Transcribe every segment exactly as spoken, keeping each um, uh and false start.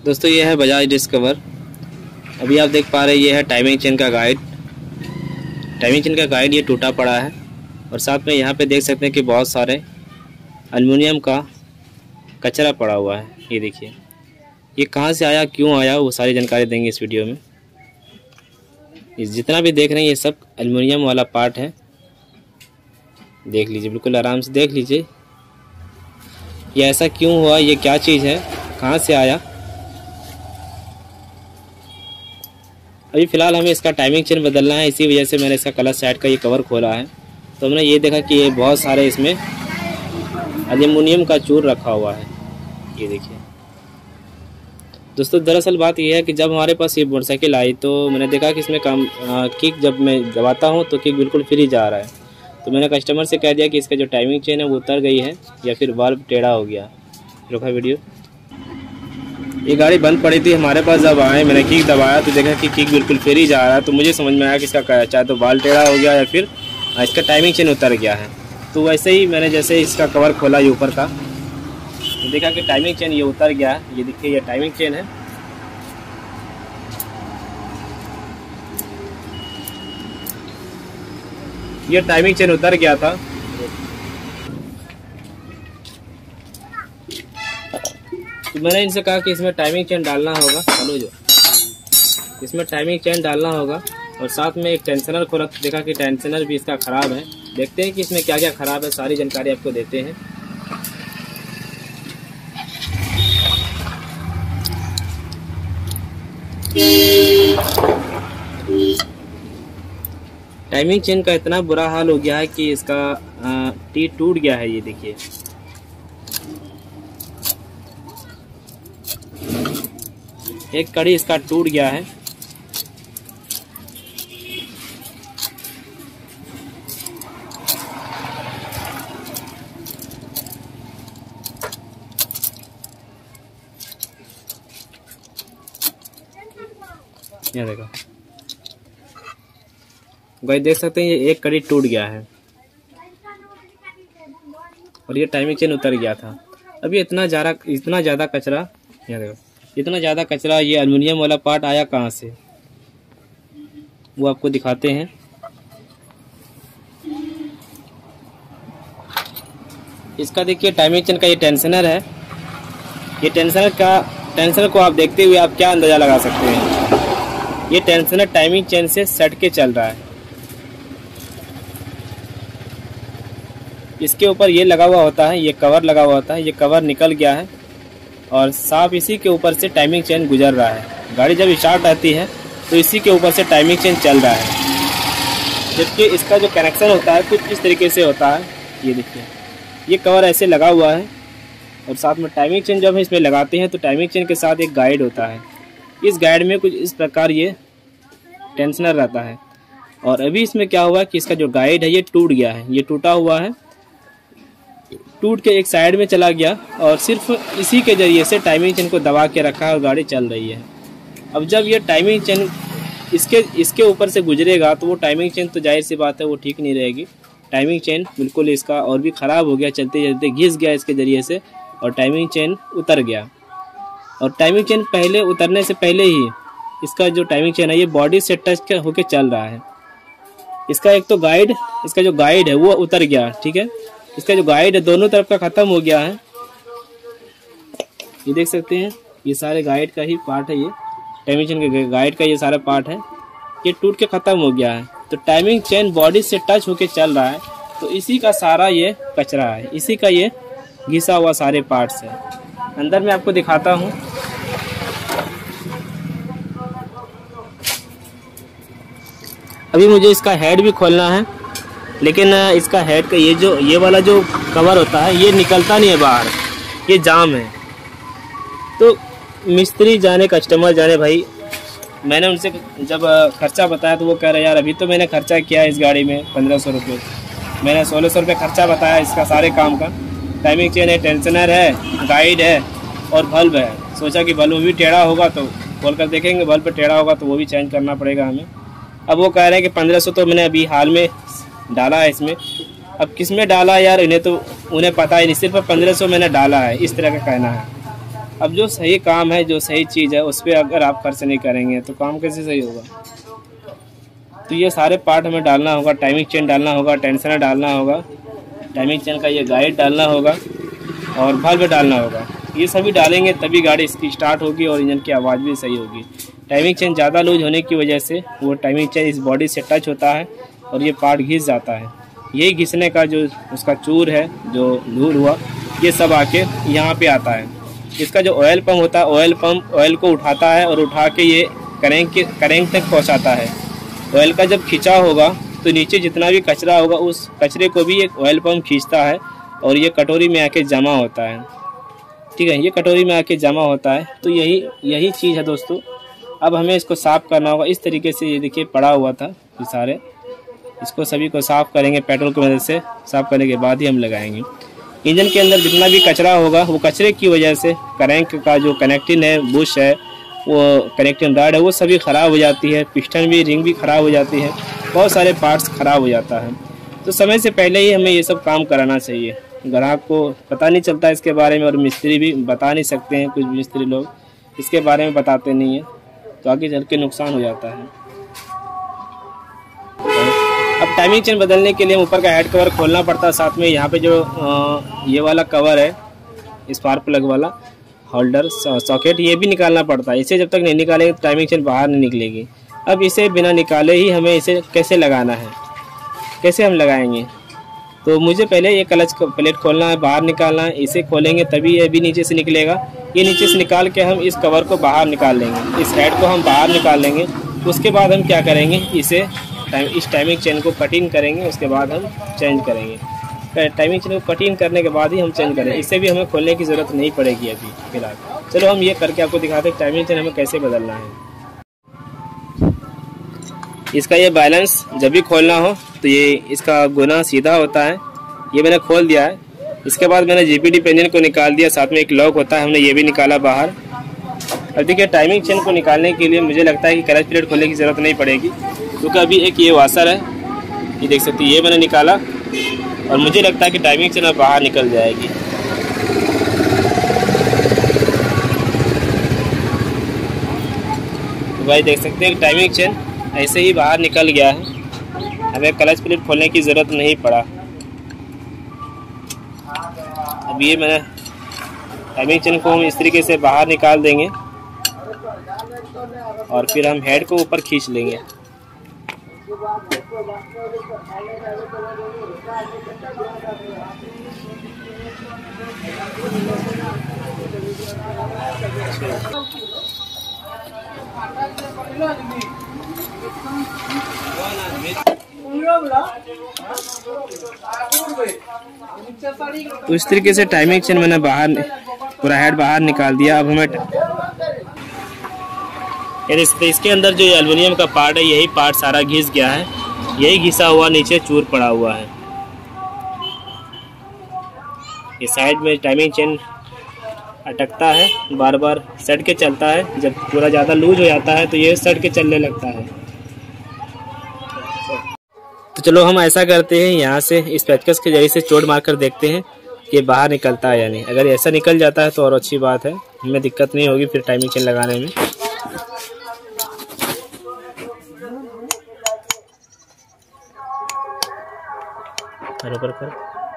दोस्तों ये है बजाज डिस्कवर। अभी आप देख पा रहे हैं ये है टाइमिंग चेन का गाइड। टाइमिंग चेन का गाइड ये टूटा पड़ा है और साथ में यहाँ पे देख सकते हैं कि बहुत सारे एल्युमिनियम का कचरा पड़ा हुआ है। ये देखिए ये कहाँ से आया, क्यों आया, वो सारी जानकारी देंगे इस वीडियो में। इस जितना भी देख रहे हैं ये सब एल्युमिनियम वाला पार्ट है। देख लीजिए, बिल्कुल आराम से देख लीजिए ये ऐसा क्यों हुआ, ये क्या चीज़ है, कहाँ से आया। अभी फ़िलहाल हमें इसका टाइमिंग चेन बदलना है, इसी वजह से मैंने इसका कलर साइड का ये कवर खोला है। तो हमने ये देखा कि ये बहुत सारे इसमें एल्युमिनियम का चूर रखा हुआ है। ये देखिए दोस्तों, दरअसल बात ये है कि जब हमारे पास ये मोटरसाइकिल आई तो मैंने देखा कि इसमें काम किक जब मैं दबाता हूँ तो किक बिल्कुल फ्री जा रहा है। तो मैंने कस्टमर से कह दिया कि इसका जो टाइमिंग चेन है वो उतर गई है या फिर वाल्व टेढ़ा हो गया। रुका वीडियो। ये गाड़ी बंद पड़ी थी हमारे पास, जब आए मैंने किक दबाया तो देखा कि किक बिल्कुल फ्री जा रहा है। तो मुझे समझ में आया कि इसका चाहे तो वाल्व टेढ़ा हो गया या फिर इसका टाइमिंग चेन उतर गया है। तो वैसे ही मैंने जैसे इसका कवर खोला ये ऊपर का तो देखा कि टाइमिंग चेन ये उतर गया है। ये देखिए ये टाइमिंग चेन है। ये टाइमिंग चेन उतर गया था। तो मैंने इनसे कहा कि इसमें टाइमिंग चेन डालना होगा। चलो जो इसमें टाइमिंग चेन डालना होगा और साथ में एक टेंशनर को रख देखा कि टेंशनर भी इसका ख़राब है। देखते हैं कि इसमें क्या क्या ख़राब है, सारी जानकारी आपको देते हैं। टाइमिंग चेन का इतना बुरा हाल हो गया है कि इसका टी टूट गया है। ये देखिए एक कड़ी इसका टूट गया है। यहाँ देखो गाइस, देख सकते हैं ये एक कड़ी टूट गया है और ये टाइमिंग चेन उतर गया था। अभी इतना ज़्यादा इतना ज़्यादा कचरा, यहाँ देखो इतना ज़्यादा कचरा, ये एल्युमिनियम वाला पार्ट आया कहाँ से वो आपको दिखाते हैं। इसका देखिए टाइमिंग चेन का ये टेंशनर है। ये टेंशनर का टेंशनर को आप देखते हुए आप क्या अंदाज़ा लगा सकते हैं। ये टेंशनर टाइमिंग चेन से सट के चल रहा है। इसके ऊपर ये लगा हुआ होता है, ये कवर लगा हुआ होता है। ये कवर निकल गया है और साफ इसी के ऊपर से टाइमिंग चेन गुजर रहा है। गाड़ी जब स्टार्ट रहती है तो इसी के ऊपर से टाइमिंग चेन चल रहा है। जबकि इसका जो कनेक्शन होता है कुछ इस तरीके से होता है। ये देखिए ये कवर ऐसे लगा हुआ है और साथ में टाइमिंग चेन जब हम इसमें लगाते हैं तो टाइमिंग चेन के साथ एक गाइड होता है। इस गाइड में कुछ इस प्रकार ये टेंशनर रहता है और अभी इसमें क्या हुआ कि इसका जो गाइड है ये टूट गया है। ये टूटा हुआ है, टूट के एक साइड में चला गया और सिर्फ इसी के ज़रिए से टाइमिंग चेन को दबा के रखा है और गाड़ी चल रही है। अब जब ये टाइमिंग चेन इसके इसके ऊपर से गुजरेगा तो वो टाइमिंग चेन तो जाहिर सी बात है वो ठीक नहीं रहेगी। टाइमिंग चेन बिल्कुल इसका और भी ख़राब हो गया, चलते चलते घिस गया इसके ज़रिए से और टाइमिंग चेन उतर गया। और टाइमिंग चेन पहले उतरने से पहले ही इसका जो टाइमिंग चेन है ये बॉडी से टच होके चल रहा है। इसका एक तो गाइड इसका जो गाइड है वो उतर गया, ठीक है। इसका जो गाइड है दोनों तरफ का ख़त्म हो गया है। ये देख सकते हैं ये सारे गाइड का ही पार्ट है। ये टाइमिंग चेन के गाइड का ये सारा पार्ट है, ये टूट के ख़त्म हो गया है। तो टाइमिंग चेन बॉडी से टच होके चल रहा है तो इसी का सारा ये कचरा है, इसी का ये घिसा हुआ सारे पार्ट्स है। अंदर मैं आपको दिखाता हूँ। अभी मुझे इसका हेड भी खोलना है, लेकिन इसका हेड का ये जो ये वाला जो कवर होता है ये निकलता नहीं है बाहर, ये जाम है। तो मिस्त्री जाने कस्टमर जाने भाई, मैंने उनसे जब खर्चा बताया तो वो कह रहे यार अभी तो मैंने खर्चा किया है इस गाड़ी में पंद्रह सौ रुपये, मैंने सोलह सौ रुपये खर्चा बताया इसका सारे काम का। टाइमिंग चेन है, टेंशनर है, गाइड है और बल्ब है। सोचा कि बल्ब भी टेढ़ा होगा तो खोल कर देखेंगे, बल्ब टेढ़ा होगा तो वो भी चेंज करना पड़ेगा हमें। अब वो कह रहे हैं कि पंद्रह सौ तो मैंने अभी हाल में डाला है इसमें। अब किस में डाला यार, इन्हें तो उन्हें पता ही नहीं, सिर्फ पंद्रह सौ मैंने डाला है, इस तरह का कहना है। अब जो सही काम है, जो सही चीज़ है, उस पर अगर आप खर्च नहीं करेंगे तो काम कैसे सही होगा। तो ये सारे पार्ट हमें डालना होगा, टाइमिंग चेन डालना होगा, टेंशनर डालना होगा, टाइमिंग चेन का ये गाइड डालना होगा और बल्ब डालना होगा। ये सभी डालेंगे तभी गाड़ी इसकी स्टार्ट होगी और इंजन की आवाज़ भी सही होगी। टाइमिंग चेन ज़्यादा लूज होने की वजह से वो टाइमिंग चेन इस बॉडी से टच होता है और ये पार्ट घिस जाता है। यही घिसने का जो उसका चूर है, जो धूल हुआ, ये सब आके यहाँ पे आता है। इसका जो ऑयल पंप होता है, ऑयल पंप ऑयल को उठाता है और उठा के ये करेंक के करेंक तक पहुँचाता है। ऑयल का जब खिंचा होगा तो नीचे जितना भी कचरा होगा उस कचरे को भी एक ऑयल पंप खींचता है और ये कटोरी में आके जमा होता है। ठीक है, ये कटोरी में आके जमा होता है। तो यही यही चीज़ है दोस्तों। अब हमें इसको साफ़ करना होगा। इस तरीके से ये देखिए पड़ा हुआ था ये सारे, इसको सभी को साफ़ करेंगे पेट्रोल की मदद से। साफ़ करने के बाद ही हम लगाएंगे। इंजन के अंदर जितना भी कचरा होगा वो कचरे की वजह से करेंक का जो कनेक्टिंग है, बुश है, वो कनेक्टिंग रॉड है, वो सभी ख़राब हो जाती है। पिस्टन भी, रिंग भी ख़राब हो जाती है, बहुत सारे पार्ट्स ख़राब हो जाता है। तो समय से पहले ही हमें ये सब काम कराना चाहिए। ग्राहक को पता नहीं चलता इसके बारे में और मिस्त्री भी बता नहीं सकते हैं। कुछ मिस्त्री लोग इसके बारे में बताते नहीं हैं तो आगे चल के नुकसान हो जाता है। अब टाइमिंग चेन बदलने के लिए ऊपर का हेड कवर खोलना पड़ता है। साथ में यहाँ पे जो आ, ये वाला कवर है, स्पार्क प्लग वाला होल्डर सॉकेट, ये भी निकालना पड़ता है। इसे जब तक नहीं निकालेंगे तो टाइमिंग चेन बाहर नहीं निकलेगी। अब इसे बिना निकाले ही हमें इसे कैसे लगाना है, कैसे हम लगाएंगे। तो मुझे पहले ये क्लच प्लेट खोलना है, बाहर निकालना है। इसे खोलेंगे तभी ये भी नीचे से निकलेगा। ये नीचे से निकाल के हम इस कवर को बाहर निकाल लेंगे, इस हेड को हम बाहर निकाल लेंगे। उसके बाद हम क्या करेंगे, इसे टाइम इस टाइमिंग चेन को कटिंग करेंगे। उसके बाद हम चेंज करेंगे। टाइमिंग चेन को कटिंग करने के बाद ही हम चेंज करेंगे। इससे भी हमें खोलने की ज़रूरत नहीं पड़ेगी अभी फिलहाल। चलो हम ये करके आपको दिखाते हैं टाइमिंग चेन हमें कैसे बदलना है। इसका ये बैलेंस जब भी खोलना हो तो ये इसका गुना सीधा होता है। ये मैंने खोल दिया है। इसके बाद मैंने जीपीडी पेंजन को निकाल दिया। साथ में एक लॉक होता है, हमने ये भी निकाला बाहर। अब देखिए टाइमिंग चेन को निकालने के लिए मुझे लगता है कि क्लच प्लेट खोलने की ज़रूरत नहीं पड़ेगी, क्योंकि अभी एक ये वाशर है, ये देख सकते हैं, ये मैंने निकाला और मुझे लगता है कि टाइमिंग चेन अब बाहर निकल जाएगी। तो भाई देख सकते हैं टाइमिंग चेन ऐसे ही बाहर निकल गया है। हमें क्लच प्लेट खोलने की ज़रूरत नहीं पड़ा। अब ये मैंने टाइमिंग चेन को हम इस तरीके से बाहर निकाल देंगे और फिर हम हेड को ऊपर खींच लेंगे। तो इस तरीके से टाइमिंग चेन मैंने बाहर पूरा हेड बाहर निकाल दिया। अब हमें इसके अंदर जो एल्युमिनियम का पार्ट है, यही पार्ट सारा घिस गया है। यही घिसा हुआ नीचे चूर पड़ा हुआ है। ये साइड में टाइमिंग चेन अटकता है, बार बार सट के चलता है। जब पूरा ज़्यादा लूज हो जाता है तो ये सट के चलने लगता है। तो चलो हम ऐसा करते हैं, यहाँ से इस पेचकस के जरिए से चोट मारकर देखते हैं कि बाहर निकलता है या नहीं। अगर ऐसा निकल जाता है तो और अच्छी बात है, हमें दिक्कत नहीं होगी फिर टाइमिंग चेन लगाने में। बराबर कर।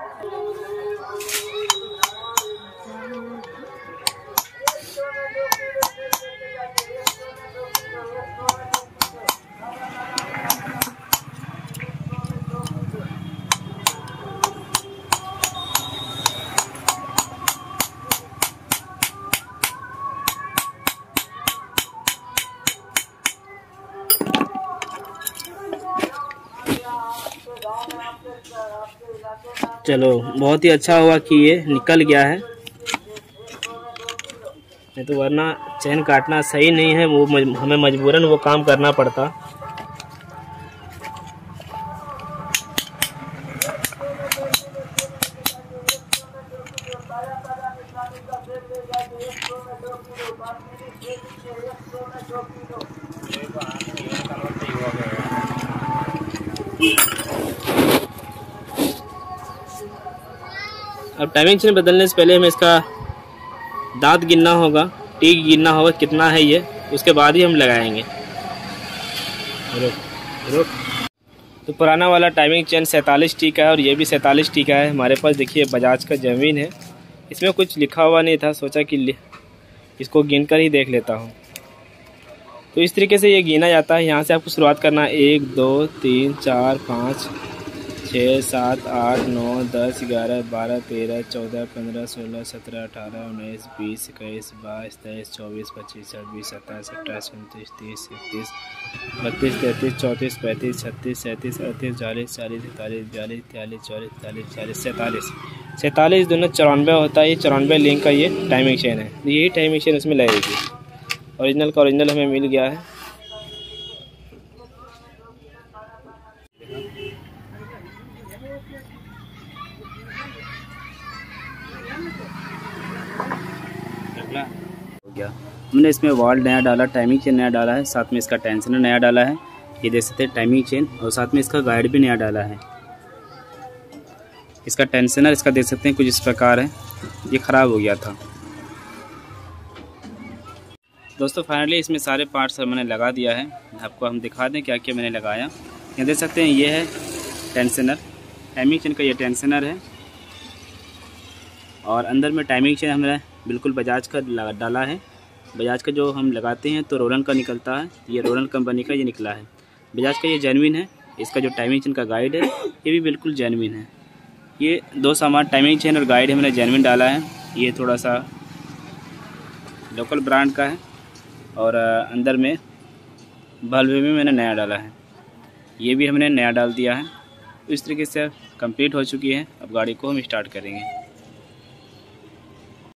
चलो बहुत ही अच्छा हुआ कि ये निकल गया है, नहीं तो वरना चेन काटना सही नहीं है। वो हमें मजबूरन वो काम करना पड़ता। अब टाइमिंग चेन बदलने से पहले हमें इसका दांत गिनना होगा, टी गिनना होगा कितना है ये, उसके बाद ही हम लगाएंगे। रुक रुक तो पुराना वाला टाइमिंग चेन सैंतालीस टी का है और ये भी सैंतालीस टी का है। हमारे पास देखिए बजाज का ज़मीन है, इसमें कुछ लिखा हुआ नहीं था, सोचा कि इसको गिन कर ही देख लेता हूँ। तो इस तरीके से ये गिना जाता है। यहाँ से आपको शुरुआत करना है, एक दो तीन चार पाँच छः सात आठ नौ दस ग्यारह बारह तेरह चौदह पंद्रह सोलह सत्रह अठारह उन्नीस बीस इक्कीस बाईस तेईस चौबीस पच्चीस छब्बीस सत्ताईस अट्ठाईस उनतीस तीस इकतीस बत्तीस तैंतीस चौंतीस पैंतीस छत्तीस सैंतीस अड़तीस चालीस चालीस इकतालीस बयालीस तियालीस चौलीस इकतालीस चालीस सैंतालीस सैंतालीस दोनों चौरानवे होता है। ये चौरानवे लिंक का ये टाइमिंग चेन है, यही टाइमिंग चेन उसमें लगेगी। ओरिजिनल का ओरिजिनल हमें मिल गया है। हो गया, हमने इसमें वॉल नया डाला, टाइमिंग चेन नया डाला है, साथ में इसका टेंशनर नया डाला है, ये देख सकते हैं टाइमिंग चेन, और साथ में इसका गाइड भी नया डाला है। इसका टेंशनर इसका देख सकते हैं कुछ इस प्रकार है, ये ख़राब हो गया था। दोस्तों फाइनली इसमें सारे पार्ट्स मैंने लगा दिया है। आपको हम दिखा दें क्या क्या मैंने लगाया। ये देख सकते हैं ये है टेंशनर, टाइमिंग चेन का ये टेंशनर है, और अंदर में टाइमिंग चेन हमने बिल्कुल बजाज का डाला है। बजाज का जो हम लगाते हैं तो रोलन का निकलता है, ये रोलन कंपनी का ये निकला है। बजाज का ये जेन्युइन है। इसका जो टाइमिंग चेन का गाइड है ये भी बिल्कुल जेन्युइन है। ये दो सामान टाइमिंग चेन और गाइड हमने जेन्युइन डाला है। ये थोड़ा सा लोकल ब्रांड का है, और अंदर में बल्ब भी मैंने नया डाला है, ये भी हमने नया डाल दिया है। इस तरीके से कंप्लीट हो चुकी है। अब गाड़ी को हम स्टार्ट करेंगे।